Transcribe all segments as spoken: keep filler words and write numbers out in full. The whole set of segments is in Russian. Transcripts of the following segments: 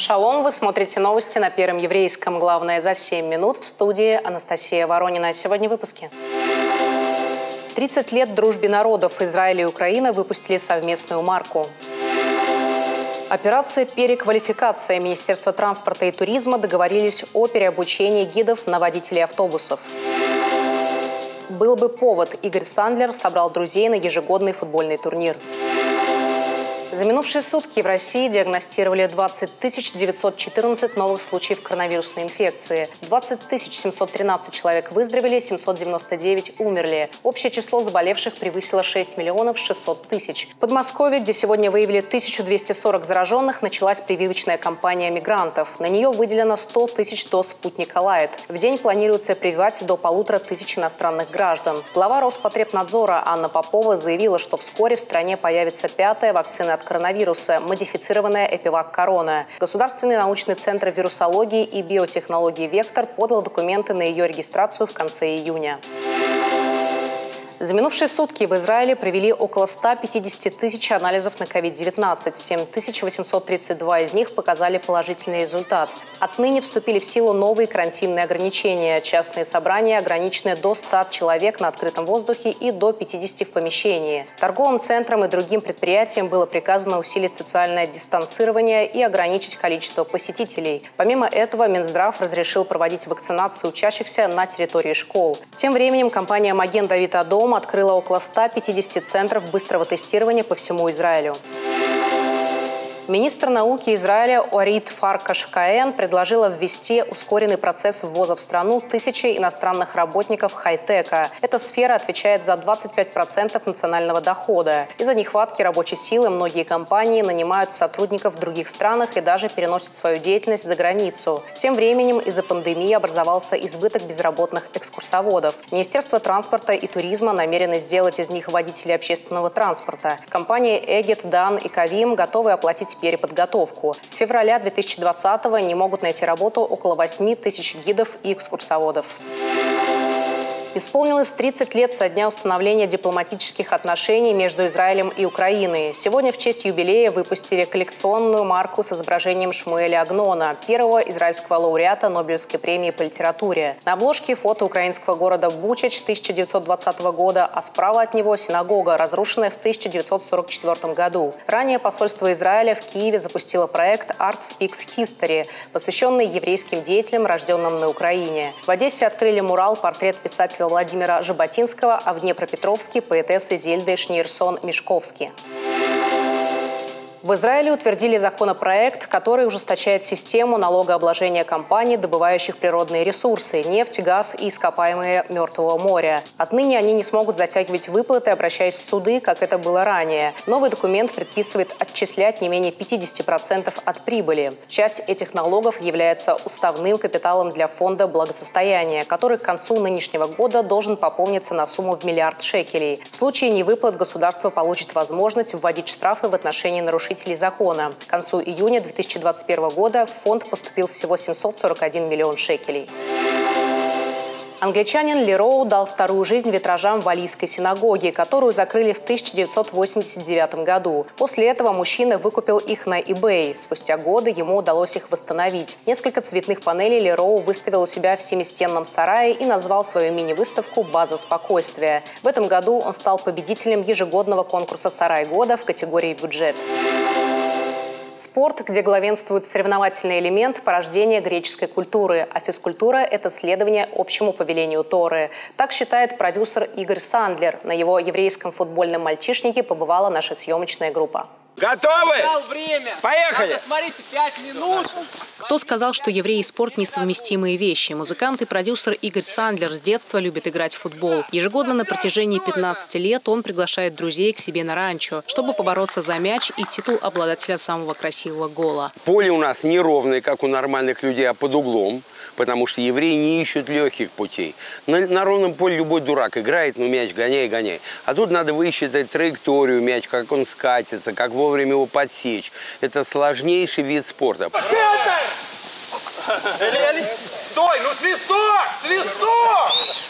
Шалом, вы смотрите новости на Первом еврейском. Главное за семь минут. В студии Анастасия Воронина. Сегодня в выпуске. тридцать лет дружбе народов. Израиль и Украина выпустили совместную марку. Операция «Переквалификация». Министерство транспорта и туризма договорились о переобучении гидов на водителей автобусов. Был бы повод. Игорь Сандлер собрал друзей на ежегодный футбольный турнир. За минувшие сутки в России диагностировали двадцать тысяч девятьсот четырнадцать новых случаев коронавирусной инфекции. двадцать тысяч семьсот тринадцать человек выздоровели, семьсот девяносто девять умерли. Общее число заболевших превысило шесть миллионов шестьсот тысяч. В Подмосковье, где сегодня выявили тысячу двести сорок зараженных, началась прививочная кампания мигрантов. На нее выделено сто тысяч доз «Спутника Лайт». В день планируется прививать до полутора тысяч иностранных граждан. Глава Роспотребнадзора Анна Попова заявила, что вскоре в стране появится пятая вакцина от коронавируса, модифицированная Эпивак Корона. Государственный научный центр вирусологии и биотехнологии «Вектор» подал документы на ее регистрацию в конце июня. За минувшие сутки в Израиле провели около ста пятидесяти тысяч анализов на ковид девятнадцать. семь тысяч восемьсот тридцать два из них показали положительный результат. Отныне вступили в силу новые карантинные ограничения. Частные собрания ограничены до ста человек на открытом воздухе и до пятидесяти в помещении. Торговым центрам и другим предприятиям было приказано усилить социальное дистанцирование и ограничить количество посетителей. Помимо этого, Минздрав разрешил проводить вакцинацию учащихся на территории школ. Тем временем компания «Маген Давид Адом» открыла около ста пятидесяти центров быстрого тестирования по всему Израилю. Министр науки Израиля Орит Фаркаш-Каэн предложила ввести ускоренный процесс ввоза в страну тысячи иностранных работников хай-тека. Эта сфера отвечает за двадцать пять процентов национального дохода. Из-за нехватки рабочей силы многие компании нанимают сотрудников в других странах и даже переносят свою деятельность за границу. Тем временем из-за пандемии образовался избыток безработных экскурсоводов. Министерство транспорта и туризма намерено сделать из них водителей общественного транспорта. Компании Эгет, Дан и Кавим готовы оплатить переподготовку. С февраля две тысячи двадцатого не могут найти работу около восьми тысяч гидов и экскурсоводов. Исполнилось тридцать лет со дня установления дипломатических отношений между Израилем и Украиной. Сегодня в честь юбилея выпустили коллекционную марку с изображением Шмуэля Агнона, первого израильского лауреата Нобелевской премии по литературе. На обложке фото украинского города Бучач тысяча девятьсот двадцатого года, а справа от него синагога, разрушенная в тысяча девятьсот сорок четвёртом году. Ранее посольство Израиля в Киеве запустило проект Art Speaks History, посвященный еврейским деятелям, рожденным на Украине. В Одессе открыли мурал «Портрет писателя Владимира Жаботинского», а в Днепропетровске – поэтессы Зельды Шнейрсон-Мешковски. В Израиле утвердили законопроект, который ужесточает систему налогообложения компаний, добывающих природные ресурсы – нефть, газ и ископаемые Мертвого моря. Отныне они не смогут затягивать выплаты, обращаясь в суды, как это было ранее. Новый документ предписывает отчислять не менее пятидесяти процентов от прибыли. Часть этих налогов является уставным капиталом для фонда благосостояния, который к концу нынешнего года должен пополниться на сумму в миллиард шекелей. В случае невыплат государство получит возможность вводить штрафы в отношении нарушителей закона. К концу июня две тысячи двадцать первого года в фонд поступил всего семьсот сорок один миллион шекелей. Англичанин Ли Роу дал вторую жизнь витражам Валлийской синагоги, которую закрыли в тысяча девятьсот восемьдесят девятом году. После этого мужчина выкупил их на eBay. Спустя годы ему удалось их восстановить. Несколько цветных панелей Ли Роу выставил у себя в семистенном сарае и назвал свою мини-выставку «База спокойствия». В этом году он стал победителем ежегодного конкурса «Сарай года» в категории «Бюджет». Спорт, где главенствует соревновательный элемент – порождение греческой культуры, а физкультура – это следование общему повелению Торы. Так считает продюсер Игорь Сандлер. На его еврейском футбольном мальчишнике побывала наша съемочная группа. Готовы? Время. Поехали! Надо, смотрите, пять минут. Кто сказал, что еврей и спорт – несовместимые вещи? Музыкант и продюсер Игорь Сандлер с детства любит играть в футбол. Ежегодно на протяжении пятнадцати лет он приглашает друзей к себе на ранчо, чтобы побороться за мяч и титул обладателя самого красивого гола. Поле у нас неровное, как у нормальных людей, а под углом. Потому что евреи не ищут легких путей. На, на ровном поле любой дурак играет, ну мяч гоняй, гоняй. А тут надо высчитать траекторию мяч, как он скатится, как вовремя его подсечь. Это сложнейший вид спорта. Стой, ну свисток! Свисток!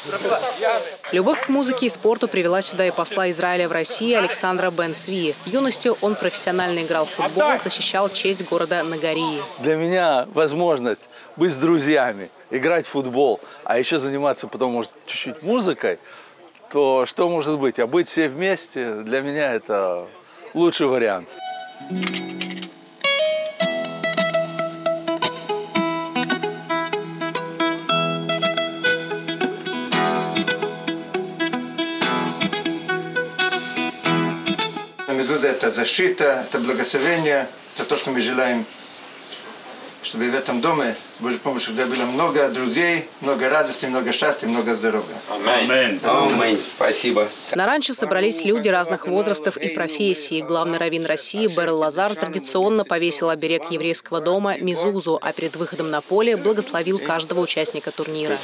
Любовь к музыке и спорту привела сюда и посла Израиля в России Александра Бен-Цви. В юности он профессионально играл в футбол, защищал честь города Нагарии. Для меня возможность быть с друзьями, играть в футбол, а еще заниматься потом, может, чуть-чуть музыкой, то что может быть? А быть все вместе, для меня это лучший вариант. Мезуза – это защита, это благословение, это то, что мы желаем, чтобы в этом доме, Божьей помощью, было много друзей, много радости, много счастья, много здоровья. Аминь. Аминь. Спасибо. На ранчо собрались люди разных возрастов и профессий. Главный раввин России Берл Лазар традиционно повесил оберег еврейского дома мезузу, а перед выходом на поле благословил каждого участника турнира.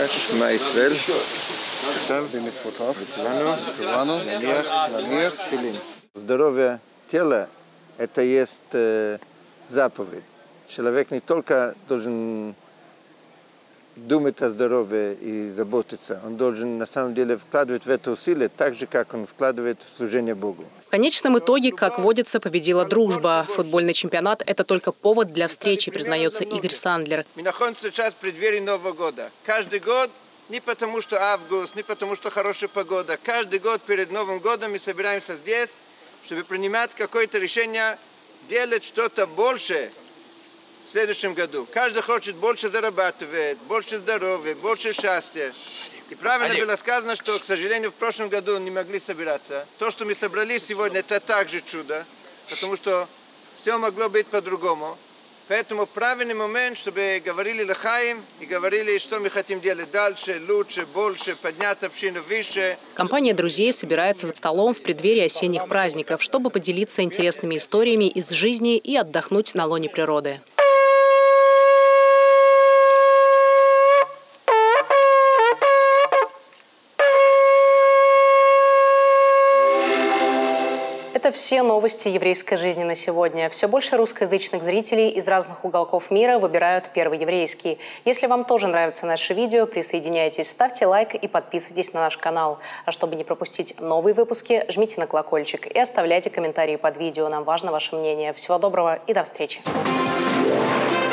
Здоровье тела – это есть э, заповедь. Человек не только должен думать о здоровье и заботиться, он должен на самом деле вкладывать в это усилия так же, как он вкладывает в служение Богу. В конечном итоге, как водится, победила дружба. Футбольный чемпионат – это только повод для встречи, признается Игорь Сандлер. Мы находимся сейчас в преддверии Нового года. Каждый год, не потому что август, не потому что хорошая погода, каждый год перед Новым годом мы собираемся здесь, чтобы принимать какое-то решение, делать что-то больше в следующем году. Каждый хочет больше зарабатывать, больше здоровья, больше счастья. И правильно было сказано, что, к сожалению, в прошлом году не могли собираться. То, что мы собрались сегодня, это также чудо, потому что все могло быть по-другому. Поэтому правильный момент, чтобы говорили лахаим и говорили, что мы хотим делать дальше, лучше, больше, поднять общину выше. Компания друзей собирается за столом в преддверии осенних праздников, чтобы поделиться интересными историями из жизни и отдохнуть на лоне природы. Это все новости еврейской жизни на сегодня. Все больше русскоязычных зрителей из разных уголков мира выбирают первый еврейский. Если вам тоже нравится наше видео, присоединяйтесь, ставьте лайк и подписывайтесь на наш канал. А чтобы не пропустить новые выпуски, жмите на колокольчик и оставляйте комментарии под видео. Нам важно ваше мнение. Всего доброго и до встречи.